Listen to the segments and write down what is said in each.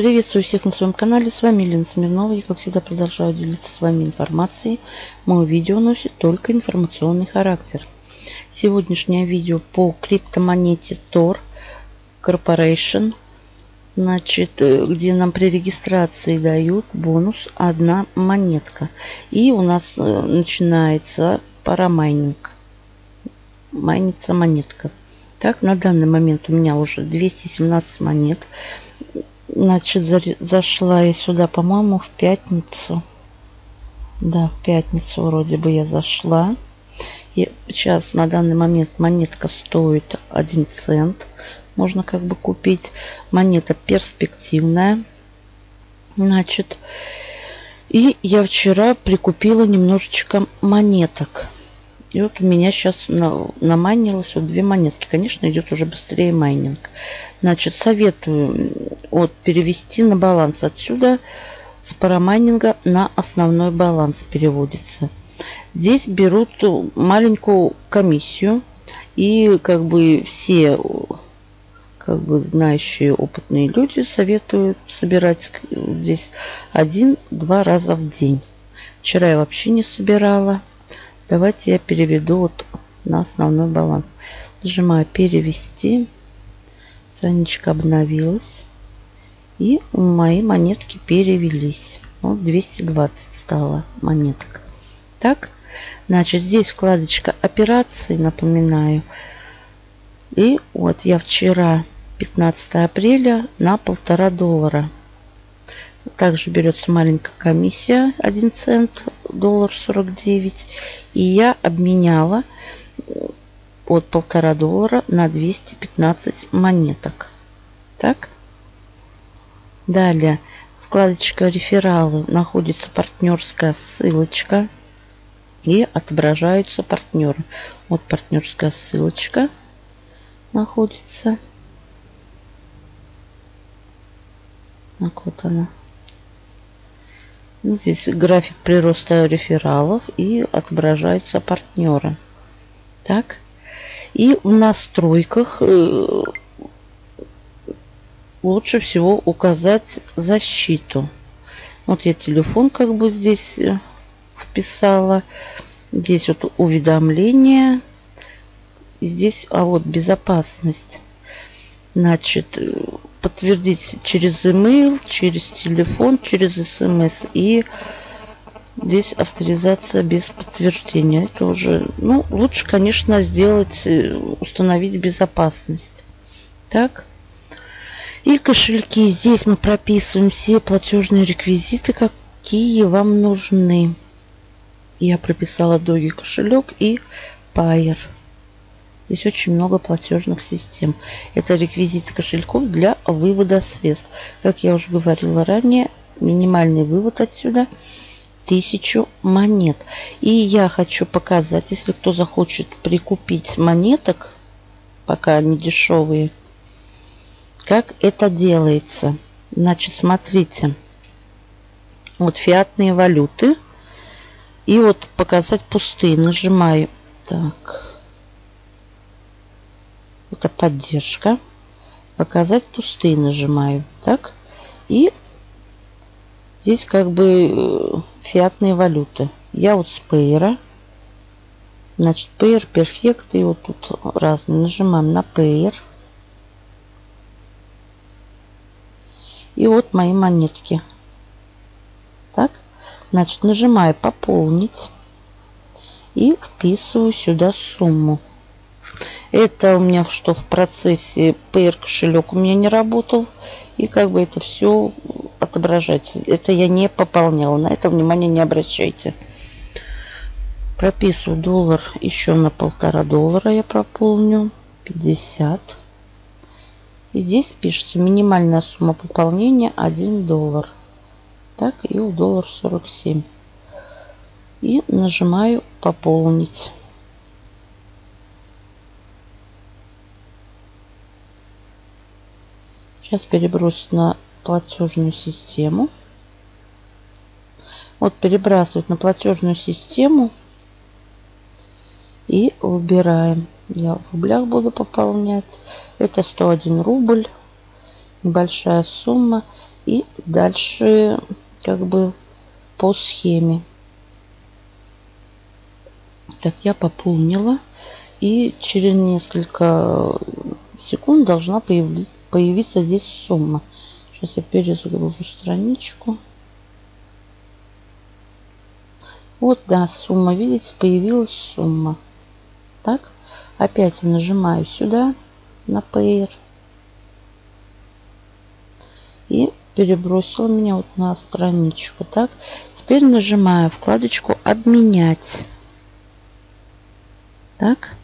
Приветствую всех на своем канале. С вами Елена Смирнова. И как всегда продолжаю делиться с вами информацией. Мое видео носит только информационный характер. Сегодняшнее видео по криптомонете Tor Corporation. Значит, где нам при регистрации дают бонус 1 монетка. И у нас начинается парамайнинг. Майнится монетка. Так, на данный момент у меня уже 217 монет. Значит, зашла я сюда, по-моему, в пятницу. Да, в пятницу вроде бы я зашла. И сейчас на данный момент монетка стоит 1 цент. Можно как бы купить. Монета перспективная. Значит, и я вчера прикупила немножечко монеток. И вот у меня сейчас намайнилось вот 2 монетки. Конечно, идет уже быстрее майнинг. Значит, советую перевести на баланс. Отсюда с парамайнинга на основной баланс переводится. Здесь берут маленькую комиссию. И как бы все знающие опытные люди советуют собирать здесь 1-2 раза в день. Вчера я вообще не собирала. Давайте я переведу на основной баланс. Нажимаю перевести. Страничка обновилась. И мои монетки перевелись. Вот 220 стало монеток. Так. Значит, здесь вкладочка операции, напоминаю. И вот я вчера, 15 апреля, на $1,5. Также берется маленькая комиссия, 1 цент, $1,49. И я обменяла от $1,5 на 215 монеток. Так. Далее, вкладочка рефералы, находится партнерская ссылочка. И отображаются партнеры. Вот партнерская ссылочка находится. Так, вот она. Здесь график прироста рефералов и отображаются партнеры. Так. И в настройках лучше всего указать защиту. Вот я телефон как бы здесь вписала. Здесь вот уведомления. Здесь, вот безопасность. Значит, подтвердить через email, через телефон, через смс. И здесь авторизация без подтверждения. Это уже, лучше, конечно, установить безопасность. Так. И кошельки. Здесь мы прописываем все платежные реквизиты, какие вам нужны. Я прописала Doge кошелек и Payeer. Здесь очень много платежных систем. Это реквизиты кошельков для вывода средств. Как я уже говорила ранее, минимальный вывод отсюда 1000 монет. И я хочу показать, если кто захочет прикупить монеток, пока они дешевые, как это делается. Значит, смотрите. Вот фиатные валюты. И вот показать пустые. Нажимаю. Так. Это поддержка. Показать пустые нажимаю. Так. И здесь как бы фиатные валюты. Я вот с Payeer. Значит, Payeer, Perfect. И вот тут разные. Нажимаем на Payeer. И вот мои монетки. Так. Значит, нажимаю пополнить. И вписываю сюда сумму. Это у меня что в процессе Payeer кошелек у меня не работал. И как бы это все отображается. Это я не пополняла. На это внимание не обращайте. Прописываю доллар еще на $1,5 я пополню. 50. И здесь пишется минимальная сумма пополнения $1. Так, и у $1,47. И нажимаю пополнить. Сейчас перебросить на платежную систему. Вот перебрасывать на платежную систему. И выбираем. Я в рублях буду пополнять. Это 101 рубль. небольшая сумма. И дальше как бы по схеме. Так, я пополнила. И через несколько секунд должна появиться здесь сумма. Сейчас я перезагружу страничку. Вот, да, сумма, видите, появилась сумма. Так, опять я нажимаю сюда на Payer. И перебросила меня вот на страничку. Так, теперь нажимаю вкладочку «Обменять». Так.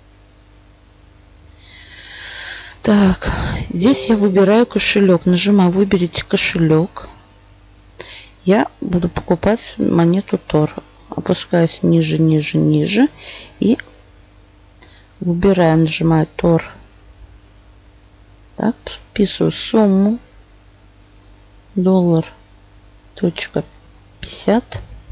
Так, здесь я выбираю кошелек. Нажимаю «Выберите кошелек». Я буду покупать монету Тор. Опускаюсь ниже, ниже, ниже. И выбираю, нажимаю Тор. Так, вписываю сумму. $.50.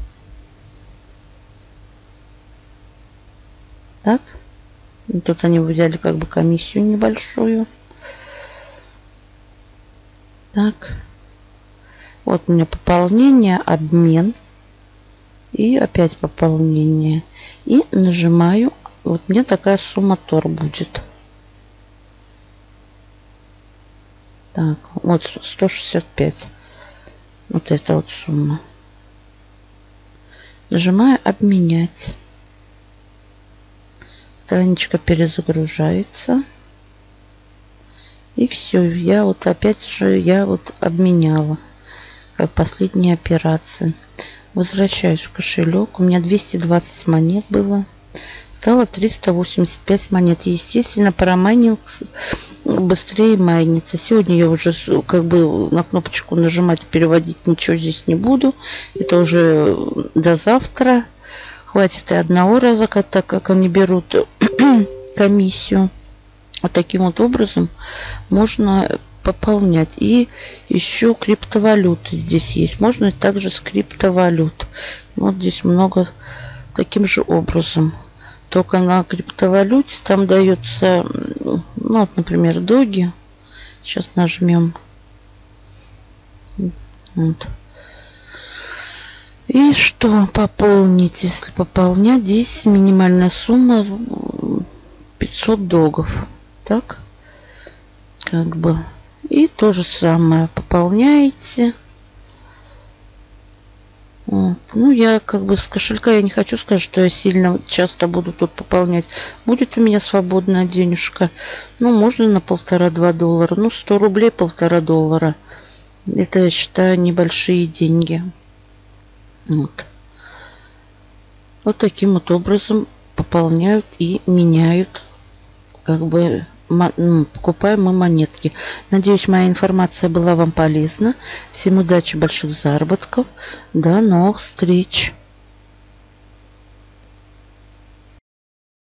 Так. Тут они взяли как бы комиссию небольшую. Так. Вот у меня пополнение, обмен. И опять пополнение. И нажимаю. Вот мне такая сумма Тор будет. Так, вот 165. Вот эта вот сумма. Нажимаю «Обменять». Страничка перезагружается. И все. Я вот опять же обменяла. Как последняя операция. Возвращаюсь в кошелек. У меня 220 монет было. Стало 385 монет. Естественно, парамайнинг быстрее майнится. Сегодня я уже как бы на кнопочку нажимать и переводить ничего здесь не буду. Это уже до завтра. Хватит и одного раза, так как они берут комиссию. Вот таким вот образом можно пополнять. И еще криптовалюты здесь есть. Можно также с криптовалют. Вот здесь много таким же образом. Только на криптовалюте там дается, ну вот, например, доги. Сейчас нажмем. Вот. И что пополнить? Если пополнять, здесь минимальная сумма 500 догов. Так. Как бы. И то же самое. Пополняете. Вот. Ну, я как бы с кошелька я не хочу сказать, что я сильно часто буду тут пополнять. Будет у меня свободная денежка. Ну, можно на $1,5–2. Ну, 100 рублей $1,5. Это, я считаю, небольшие деньги. Вот. Вот таким вот образом пополняют и меняют как бы покупаемые монетки. Надеюсь, моя информация была вам полезна. Всем удачи, больших заработков. До новых встреч!